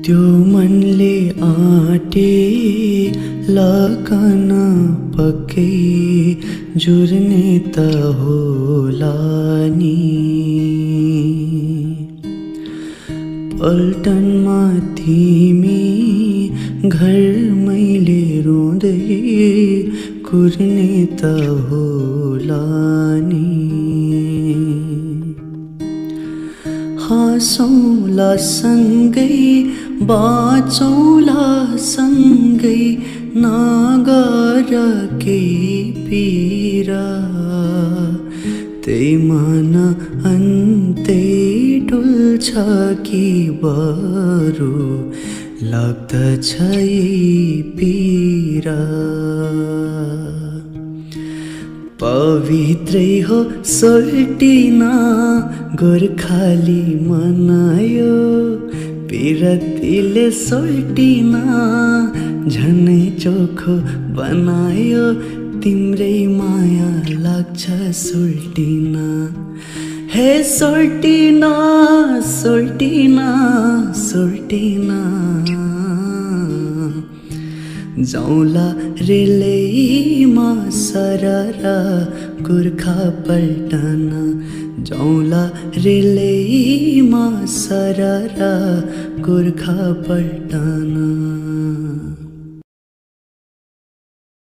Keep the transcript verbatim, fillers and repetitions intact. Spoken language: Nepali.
त्यो मनले आँटे लगन पक्कै जुर्ने त होला नि। पल्टनमा तिमी घर मैले रुँदै कुर्ने त होला नि। हाँसौँला सँगै बाँचौँला सँगै नगर केही पीरा। त्यही मन अन्तै डुल्छ कि बरु लाग्दछ यही पीरा। पवित्रै हो सोल्टिन गोर्खाली मनायो, पिरतीले सोल्टिन झनै चोखो बनायो। तिम्रै माया लाग्छ सोल्टिन, हे सोल्टिन सोल्टिन सोल्टिन। जाउँला रेलैमा सरर गोर्खा पल्टन, जाउँला रेलैमा सरर गोर्खा पल्टन।